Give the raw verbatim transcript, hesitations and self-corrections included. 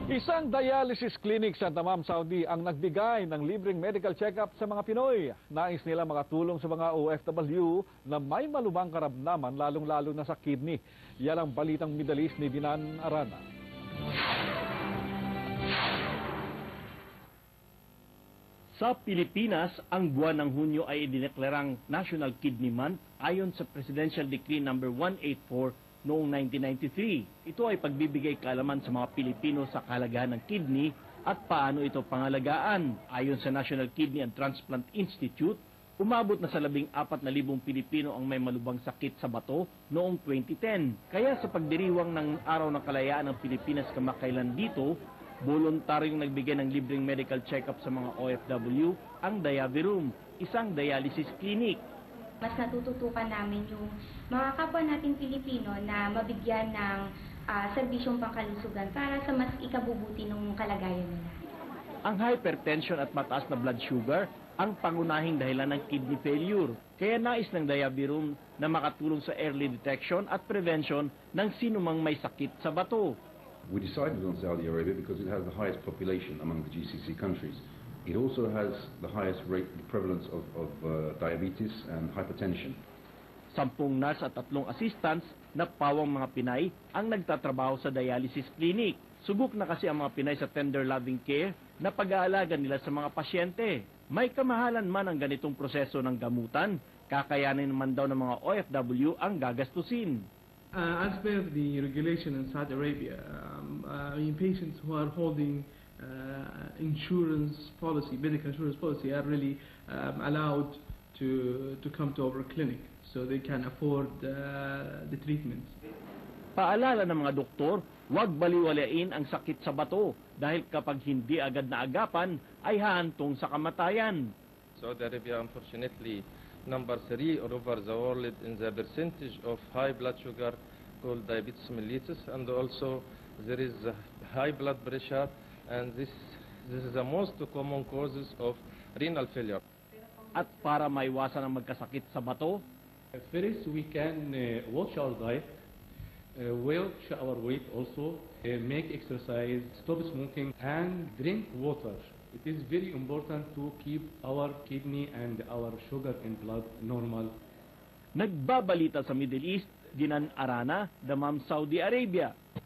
Isang dialysis clinic sa Dammam, Saudi ang nagbigay ng libreng medical check-up sa mga Pinoy. Nais nila makatulong sa mga O F W na may malubhang karamdaman lalong-lalo na sa kidney. Yan ang balitang Middle East ni Dinan Arana. Sa Pilipinas, ang buwan ng Hunyo ay idineklarang National Kidney Month ayon sa Presidential Decree number one eighty-four noong nineteen ninety-three. Ito ay pagbibigay kaalaman sa mga Pilipino sa kahalagahan ng kidney at paano ito pangalagaan. Ayon sa National Kidney and Transplant Institute, umabot na sa labing apat na libong Pilipino ang may malubhang sakit sa bato noong twenty ten. Kaya sa pagdiriwang ng Araw ng Kalayaan ng Pilipinas kamakailan dito, voluntaryong nagbigay ng libreng medical check-up sa mga O F W ang Diaby Room, isang dialysis clinic. Mas natututukan namin yung mga kapwa nating Pilipino na mabigyan ng uh, serbisyong pangkalusugan para sa mas ikabubuti ng kalagayan nila. Ang hypertension at mataas na blood sugar ang pangunahing dahilan ng kidney failure. Kaya nais ng Diaby Room na makatulong sa early detection at prevention ng sinumang may sakit sa bato. We decided on Saudi Arabia because it has the highest population among the G C C countries. It also has the highest rate, the prevalence of, of uh, diabetes and hypertension. Sampung nurse at tatlong assistants na pawang mga Pinay ang nagtatrabaho sa dialysis clinic. Subok na kasi ang mga Pinay sa tender loving care na pag-aalaga nila sa mga pasyente. May kamahalan man ang ganitong proseso ng gamutan, kakayanin naman daw ng mga O F W ang gagastusin. Uh, as per the regulation in Saudi Arabia, um, uh, patients who are holding uh, insurance policy, medical insurance policy, are really um, allowed to to come to our clinic, so they can afford uh, the treatments. Paalala ng mga doktor, huwag baliwalain ang sakit sa bato dahil kapag hindi agad na agapan ay hahantong sa kamatayan. Saudi Arabia, unfortunately, number three all over the world in the percentage of high blood sugar called diabetes mellitus, and also there is high blood pressure, and this this is the most common causes of renal failure. At para maiwasan ang magkasakit sa bato, first we can uh, watch our diet, uh, watch our weight also, uh, make exercise, stop smoking, and drink water. It is very important to keep our kidney and our sugar in blood normal. Nagbabalita sa Middle East, Dinan Arana, Dammam, Saudi Arabia.